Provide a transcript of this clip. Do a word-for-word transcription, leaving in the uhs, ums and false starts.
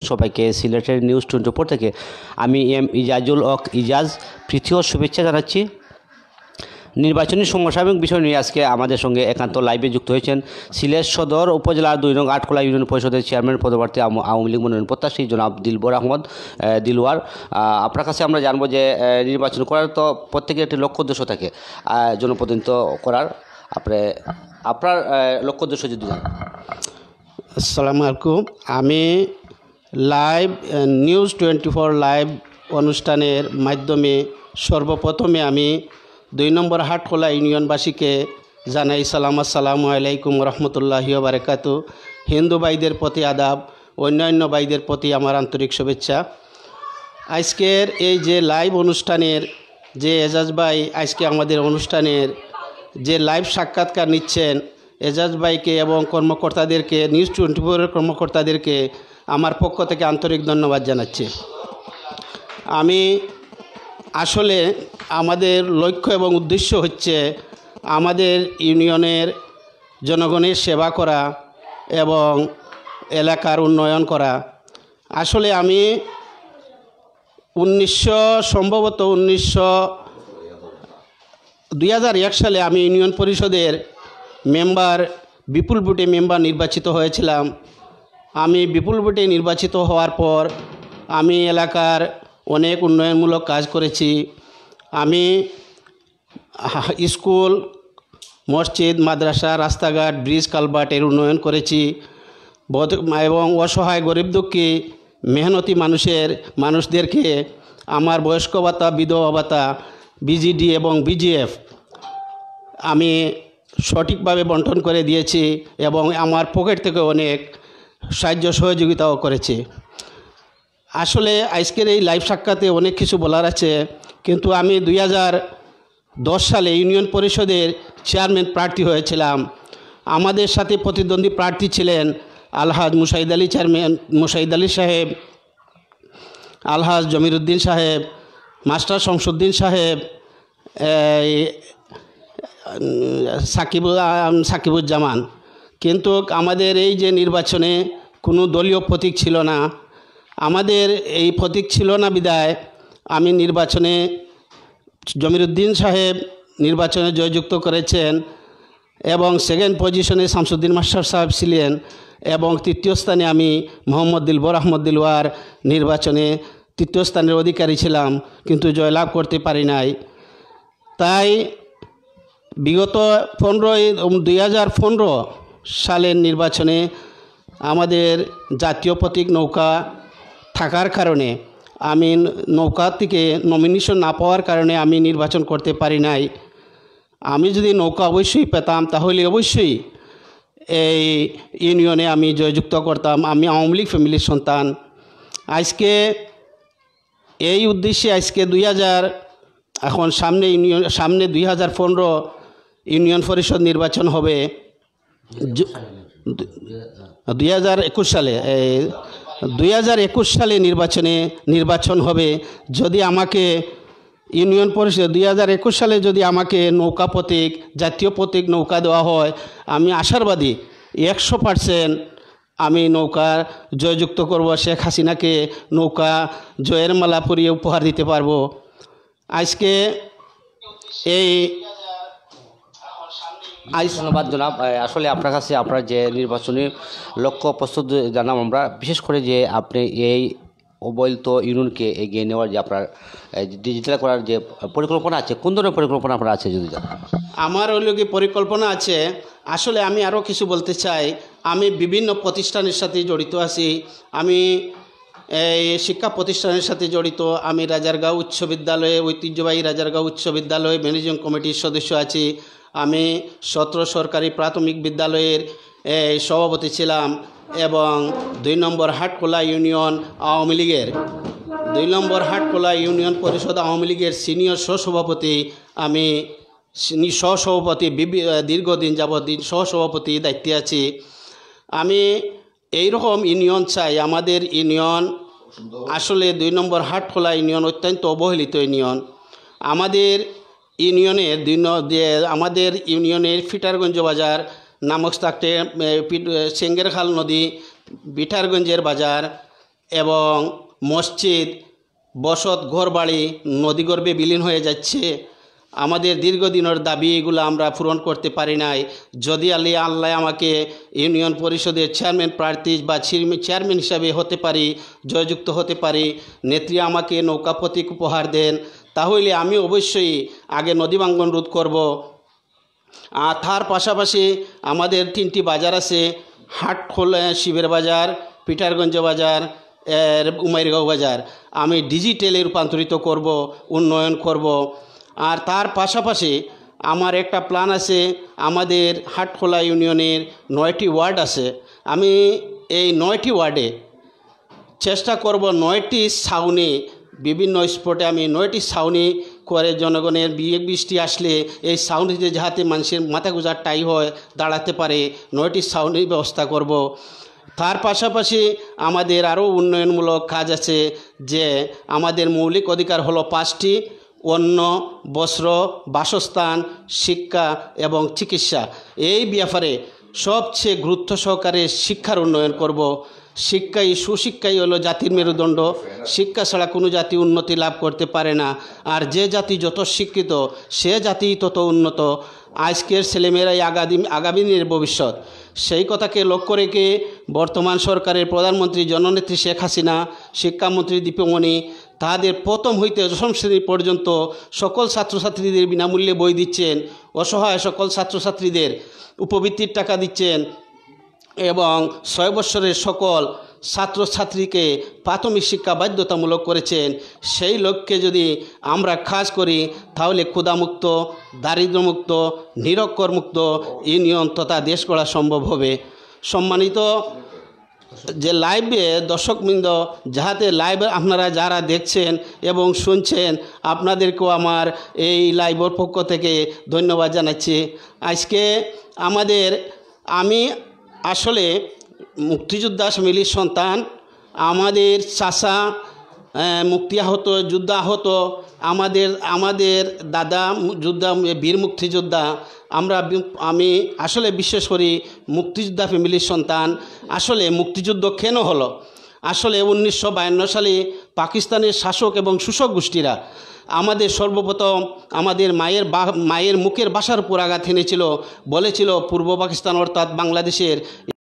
সবাইকে সিলেটের news twenty four থেকে আমি এম ইজাজুল হক ইজাজ প্রীতীয় শুভেচ্ছা জানাচ্ছি। নির্বাচনী সমসাময়িক বিষয় নিয়ে আজকে আমাদের সঙ্গে একান্ত লাইভে যুক্ত হয়েছেন সিলেট সদর উপজেলার দুই নং আটখোলা ইউনিয়ন পরিষদের চেয়ারম্যান পদপ্রার্থী আওয়ামী লীগ মনোনয়ন প্রত্যাশী জনাব দিলবর আহমদ দিলওয়ার। আপনার কাছে আমরা জানবো যে নির্বাচন করার তো প্রত্যেকের একটি লক্ষ্য উদ্দেশ্য থাকে জনপ্রতিনিধিত্ব করার, আপনি আপনার লক্ষ্য উদ্দেশ্য যদি জানেন। আসসালামু আলাইকুম। আমি live news twenty four live অনুষ্ঠানের মাধ্যমে সর্বপ্রথমে আমি দুই নম্বর হাটখোলা ইউনিয়নবাসীকে জানাই সালাম, আসসালামু আলাইকুম রহমতুল্লাহি ওয়া বারাকাতু। হিন্দু ভাইদের প্রতি আদাব, অন্যান্য ভাইদের প্রতি আমার আন্তরিক শুভেচ্ছা। আজকের এই যে লাইভ অনুষ্ঠানের যে এজাজ ভাই আজকে আমাদের অনুষ্ঠানের যে লাইভ সাক্ষাৎকার নিচ্ছেন, এজাজ ভাইকে এবং কর্মকর্তাদেরকে, নিউজ টোয়েন্টি ফোরের কর্মকর্তাদেরকে আমার পক্ষ থেকে আন্তরিক ধন্যবাদ জানাচ্ছি। আমি আসলে আমাদের লক্ষ্য এবং উদ্দেশ্য হচ্ছে আমাদের ইউনিয়নের জনগণের সেবা করা এবং এলাকার উন্নয়ন করা। আসলে আমি উনিশশো সম্ভবত উনিশশো দুই হাজার এক সালে আমি ইউনিয়ন পরিষদের মেম্বার বিপুল ভোটে মেম্বার নির্বাচিত হয়েছিলাম। আমি বিপুল ভোটে নির্বাচিত হওয়ার পর আমি এলাকার অনেক উন্নয়নমূলক কাজ করেছি। আমি স্কুল, মসজিদ, মাদ্রাসা, রাস্তাঘাট, ব্রিজ, কালভার্টের উন্নয়ন করেছি এবং অসহায় গরিব দুঃখী মেহনতি মানুষের মানুষদেরকে আমার বয়স্ক ভাতা, বিধবা ভাতা, বিজিডি এবং বিজিএফ আমি সঠিকভাবে বন্টন করে দিয়েছি এবং আমার পকেট থেকে অনেক সাহায্য সহযোগিতাও করেছি। আসলে আজকের এই লাইভ সাক্ষাতে অনেক কিছু বলার আছে, কিন্তু আমি দুই হাজার দশ সালে ইউনিয়ন পরিষদের চেয়ারম্যান প্রার্থী হয়েছিলাম। আমাদের সাথে প্রতিদ্বন্দ্বী প্রার্থী ছিলেন আলহাজ মুশাহিদ আলী চেয়ারম্যান মুশাহিদ আলী সাহেব, আলহাজ জমিরুদ্দিন সাহেব, মাস্টার শমসুদ্দিন সাহেব, সাকিব সাকিবুজ্জামান। কিন্তু আমাদের এই যে নির্বাচনে কোনো দলীয় প্রতীক ছিল না। আমাদের এই প্রতীক ছিল না বিদায় আমি নির্বাচনে জমিরুদ্দিন সাহেব নির্বাচনে জয়যুক্ত করেছেন এবং সেকেন্ড পজিশনে শামসুদ্দিন মাস্টার সাহেব ছিলেন এবং তৃতীয় স্থানে আমি মোহাম্মদ দিলবর আহমদ দিলওয়ার নির্বাচনে তৃতীয় স্থানের অধিকারী ছিলাম, কিন্তু জয়লাভ করতে পারি নাই। তাই বিগত পনেরোই দুই হাজার পনেরো সালের নির্বাচনে আমাদের জাতীয় প্রতীক নৌকা থাকার কারণে আমি নৌকা থেকে নমিনেশন না পাওয়ার কারণে আমি নির্বাচন করতে পারি নাই। আমি যদি নৌকা অবশ্যই পেতাম তাহলে অবশ্যই এই ইউনিয়নে আমি জয়যুক্ত করতাম। আমি আওয়ামী লীগ ফ্যামিলির সন্তান। আজকে এই উদ্দেশ্যে আজকে দুই হাজার এখন সামনে ইউনিয়ন সামনে দুই হাজার পনেরো ইউনিয়ন পরিষদ নির্বাচন হবে দুই হাজার একুশ সালে দুই হাজার একুশ সালে নির্বাচনে নির্বাচন হবে। যদি আমাকে ইউনিয়ন পরিষদ দুই হাজার একুশ সালে যদি আমাকে নৌকা প্রতীক, জাতীয় প্রতীক নৌকা দেওয়া হয়, আমি আশাবাদী একশো পার্সেন্ট আমি নৌকা জয়যুক্ত করব। শেখ হাসিনাকে নৌকা জয়ের মালা পরিয়ে উপহার দিতে পারবো। আজকে এই ধন্যবাদ জনাব। আসলে আপনার কাছে আপনার যে নির্বাচনী লক্ষ্য প্রস্তুত জানাম আমরা, বিশেষ করে যে আপনি এই অবৈধ ইউনিয়নকে এগিয়ে নেওয়ার যে আপনার ডিজিটাল করার যে পরিকল্পনা আছে, কোন ধরনের পরিকল্পনা আপনার আছে যদি জানেন? আমার ওই লোকে পরিকল্পনা আছে। আসলে আমি আরও কিছু বলতে চাই। আমি বিভিন্ন প্রতিষ্ঠানের সাথে জড়িত আছি। আমি এই শিক্ষা প্রতিষ্ঠানের সাথে জড়িত। আমি রাজারগাঁও উচ্চ বিদ্যালয়ে, ঐতিহ্যবাহী রাজারগাঁও উচ্চ বিদ্যালয়ে ম্যানেজিং কমিটির সদস্য আছি। আমি সতেরো সরকারি প্রাথমিক বিদ্যালয়ের সভাপতি ছিলাম এবং দুই নম্বর হাটখোলা ইউনিয়ন আওয়ামী লীগের দুই নম্বর হাটখোলা ইউনিয়ন পরিষদ আওয়ামী লীগের সিনিয়র সহসভাপতি। আমি সহসভাপতি দীর্ঘদিন যাবৎ সহসভাপতি দায়িত্বে আছি। আমি এইরকম ইউনিয়ন চাই। আমাদের ইউনিয়ন আসলে দুই নম্বর হাটখোলা ইউনিয়ন অত্যন্ত অবহেলিত ইউনিয়ন। আমাদের ইউনিয়নের দুই আমাদের ইউনিয়নের ফিটারগঞ্জ বাজার নামক থাকতে সেঙ্গেরখাল নদী, বিঠারগঞ্জের বাজার এবং মসজিদ, বসত, ঘরবাড়ি নদীগর্ভে বিলীন হয়ে যাচ্ছে। আমাদের দীর্ঘদিনের দাবি এগুলো আমরা পূরণ করতে পারি নাই। যদি আল্লাহ আল্লাহ আমাকে ইউনিয়ন পরিষদের চেয়ারম্যান প্রার্থী বা চেয়ারম্যান হিসাবে হতে পারি, জয়যুক্ত হতে পারি, নেত্রী আমাকে নৌকা প্রতীক উপহার দেন, তাহলে আমি অবশ্যই আগে নদী ভাঙ্গন রোধ করব। আর তার পাশাপাশি আমাদের তিনটি বাজার আছে, হাটখোলা, শিবের বাজার, পিটারগঞ্জ বাজার, এর উমাইরগাঁও বাজার, আমি ডিজিটালে রূপান্তরিত করব, উন্নয়ন করব। আর তার পাশাপাশি আমার একটা প্ল্যান আছে, আমাদের হাটখোলা ইউনিয়নের নয়টি ওয়ার্ড আছে, আমি এই নয়টি ওয়ার্ডে চেষ্টা করব নয়টি ছাউনি, বিভিন্ন স্পটে আমি নয়টি ছাউনি করে জনগণের বিয়ে বৃষ্টি আসলে এই ছাউনিতে যাতে মানুষের মাথা গুঁজার টাই হয়, দাঁড়াতে পারে, নয়টি ছাউনির ব্যবস্থা করব। তার পাশাপাশি আমাদের আরও উন্নয়নমূলক কাজ আছে, যে আমাদের মৌলিক অধিকার হলো পাঁচটি: অন্ন, বস্ত্র, বাসস্থান, শিক্ষা এবং চিকিৎসা। এই ব্যাপারে সবচেয়ে গুরুত্ব সহকারে শিক্ষার উন্নয়ন করব। শিক্ষাই সুশিক্ষাই হলো জাতির মেরুদণ্ড। শিক্ষা ছাড়া কোনো জাতি উন্নতি লাভ করতে পারে না। আর যে জাতি যত শিক্ষিত, সে জাতি তত উন্নত। আজকের ছেলেমেয়েরাই আগামী আগামী দিনের ভবিষ্যৎ। সেই কথাকে লক্ষ্য রেখে বর্তমান সরকারের প্রধানমন্ত্রী জননেত্রী শেখ হাসিনা, শিক্ষামন্ত্রী দীপুমণি, তাদের প্রথম হইতে দশম শ্রেণী পর্যন্ত সকল ছাত্রছাত্রীদের বিনামূল্যে বই দিচ্ছেন, অসহায় সকল ছাত্রছাত্রীদের উপবৃত্তির টাকা দিচ্ছেন এবং ছয় বৎসরের সকল ছাত্রছাত্রীকে প্রাথমিক শিক্ষা বাধ্যতামূলক করেছেন। সেই লক্ষ্যে যদি আমরা কাজ করি তাহলে ক্ষুধামুক্ত, দারিদ্র্যমুক্ত, নিরক্ষরমুক্ত ইউনিয়ন তথা দেশ গড়া সম্ভব হবে। সম্মানিত যে লাইভে দর্শকবৃন্দ, যাহাতে লাইভে আপনারা যারা দেখছেন এবং শুনছেন, আপনাদেরকেও আমার এই লাইভের পক্ষ থেকে ধন্যবাদ জানাচ্ছি। আজকে আমাদের আমি আসলে মুক্তিযোদ্ধা ফ্যামিলির সন্তান। আমাদের চাচা মুক্তি আহত, যুদ্ধ আহত, আমাদের আমাদের দাদা যোদ্ধা, বীর মুক্তিযোদ্ধা। আমরা আমি আসলে বিশ্বাস করি মুক্তিযোদ্ধা ফ্যামিলির সন্তান। আসলে মুক্তিযুদ্ধ কেন হলো? আসলে উনিশশো বায়ান্ন সালে পাকিস্তানের শাসক এবং শোষক গোষ্ঠীরা আমাদের সর্বপ্রথম আমাদের মায়ের মায়ের মুখের ভাষার উপর আঘাত এনেছিল, বলেছিল পূর্ব পাকিস্তান অর্থাৎ বাংলাদেশের